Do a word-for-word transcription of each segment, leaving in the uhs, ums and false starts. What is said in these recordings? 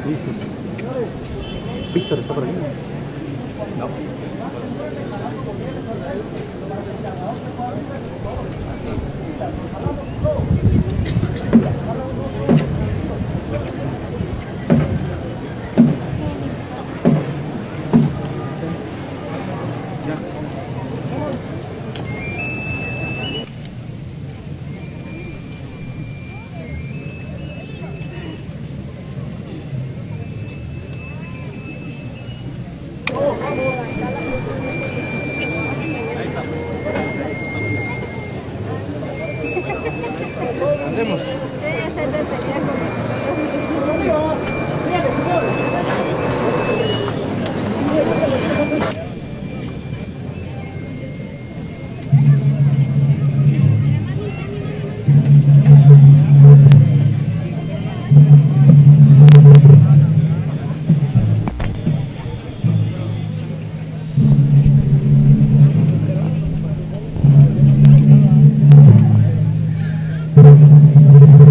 Listos. Víctor está por aquí. No. Andemos. Thank you.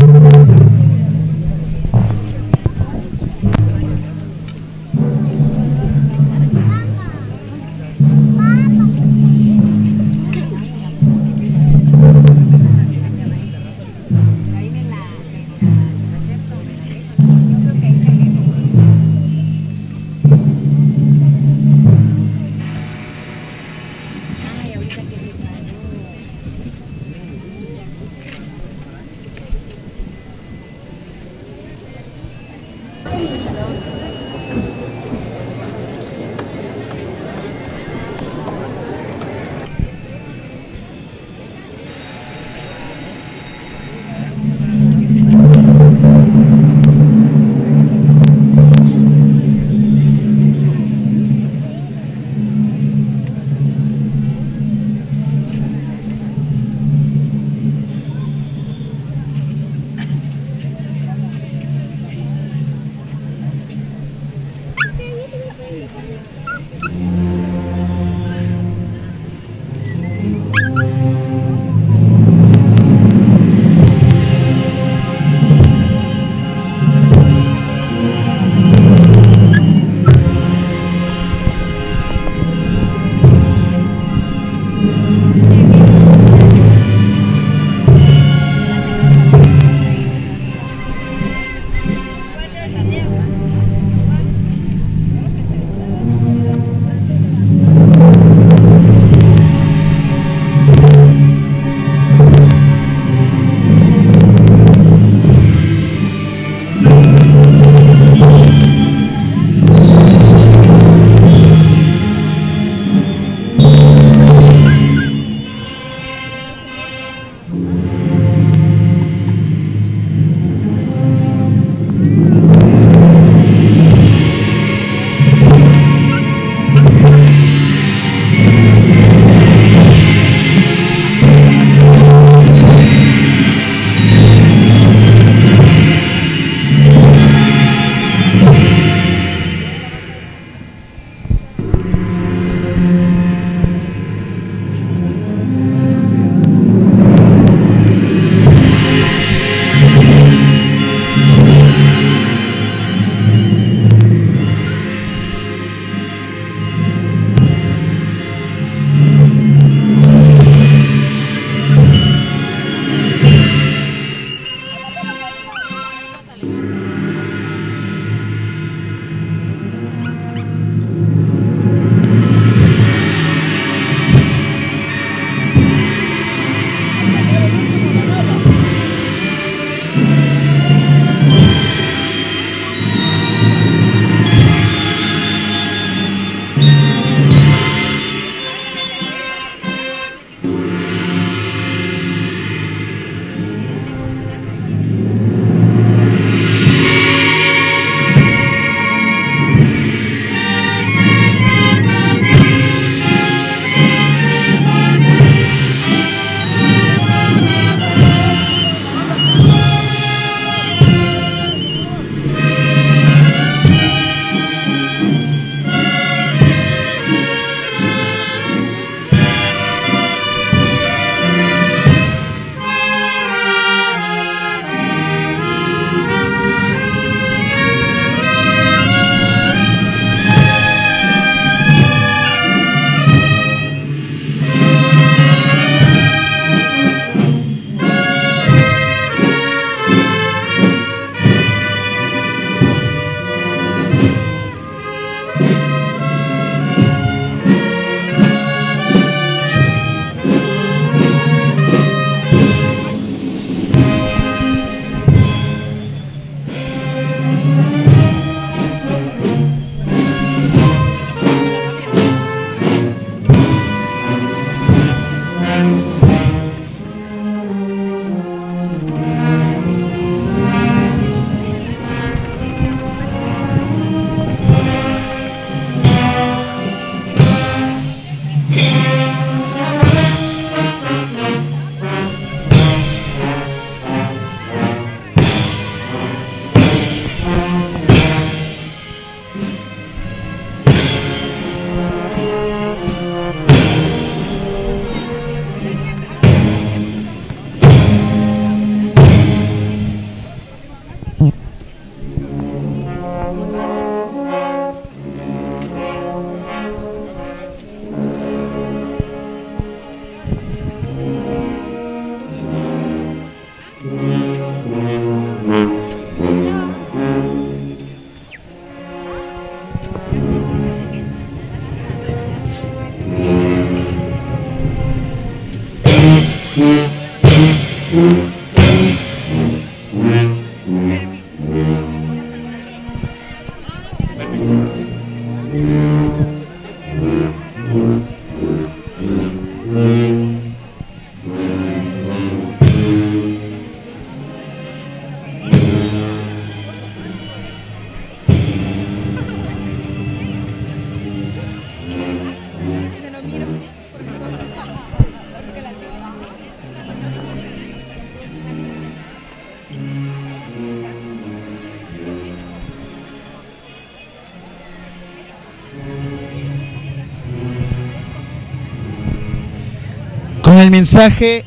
Con el mensaje,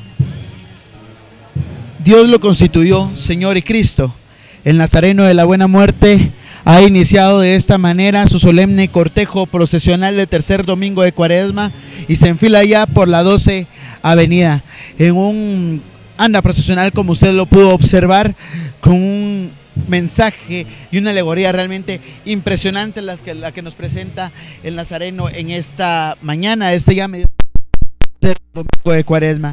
Dios lo constituyó Señor y Cristo. El Nazareno de la Buena Muerte ha iniciado de esta manera su solemne cortejo procesional del tercer domingo de Cuaresma y se enfila ya por la doce Avenida en un anda procesional, como usted lo pudo observar, con un mensaje y una alegoría realmente impresionante la que, la que nos presenta el Nazareno en esta mañana, este ya medio domingo de Cuaresma.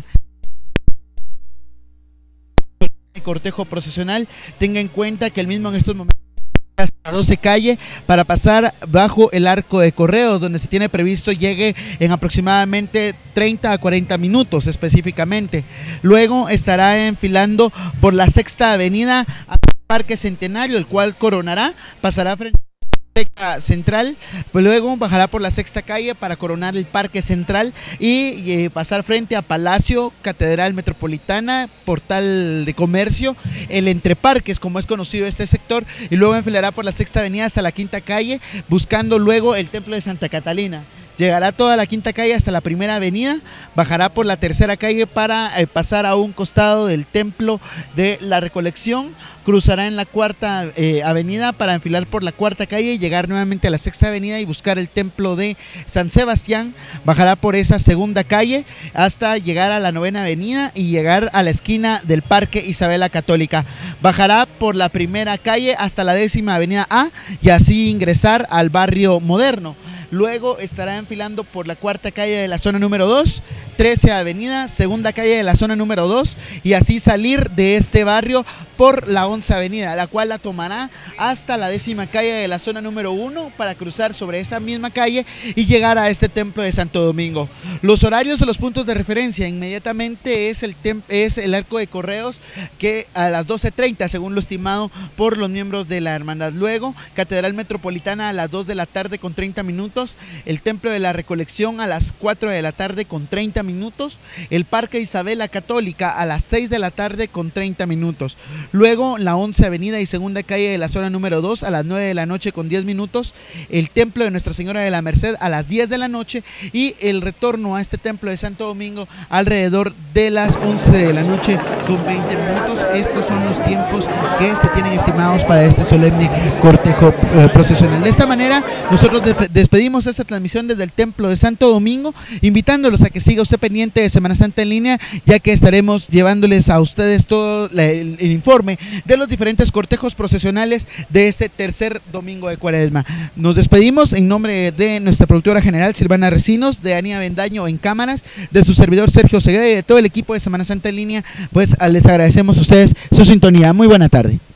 El cortejo procesional, tenga en cuenta que el mismo en estos momentos hasta doce calle para pasar bajo el arco de Correos, donde se tiene previsto llegue en aproximadamente treinta a cuarenta minutos específicamente. Luego estará enfilando por la sexta avenida al Parque Centenario, el cual coronará, pasará frente Central, pues luego bajará por la sexta calle para coronar el Parque Central y eh, pasar frente a Palacio, Catedral Metropolitana, Portal de Comercio, el Entreparques, como es conocido este sector, y luego enfilará por la sexta avenida hasta la quinta calle, buscando luego el Templo de Santa Catalina. Llegará toda la quinta calle hasta la primera avenida, bajará por la tercera calle para eh, pasar a un costado del Templo de la Recolección, cruzará en la cuarta eh, avenida para enfilar por la cuarta calle y llegar nuevamente a la sexta avenida y buscar el Templo de San Sebastián, bajará por esa segunda calle hasta llegar a la novena avenida y llegar a la esquina del Parque Isabel la Católica, bajará por la primera calle hasta la décima avenida A y así ingresar al barrio moderno. Luego estará enfilando por la cuarta calle de la zona número dos, trece avenida, segunda calle de la zona número dos y así salir de este barrio por la once avenida, la cual la tomará hasta la décima calle de la zona número uno para cruzar sobre esa misma calle y llegar a este Templo de Santo Domingo. Los horarios de los puntos de referencia, inmediatamente es el, es el arco de Correos, que a las doce treinta según lo estimado por los miembros de la hermandad. Luego Catedral Metropolitana a las dos de la tarde con treinta minutos, el Templo de la Recolección a las cuatro de la tarde con treinta minutos, el Parque Isabel la Católica a las seis de la tarde con treinta minutos. Luego la once avenida y segunda calle de la zona número dos a las nueve de la noche con diez minutos, el Templo de Nuestra Señora de la Merced a las diez de la noche y el retorno a este Templo de Santo Domingo alrededor de las once de la noche con veinte minutos. Estos son los tiempos que se tienen estimados para este solemne cortejo eh, procesional. De esta manera nosotros despedimos esta transmisión desde el Templo de Santo Domingo, invitándolos a que siga usted pendiente de Semana Santa en línea, ya que estaremos llevándoles a ustedes todo el, el, el informe de los diferentes cortejos procesionales de este tercer domingo de Cuaresma. Nos despedimos en nombre de nuestra productora general Silvana Recinos, de Ania Bendaño en cámaras, de su servidor Sergio Segura y de todo el equipo de Semana Santa en línea. Pues les agradecemos a ustedes su sintonía. Muy buena tarde.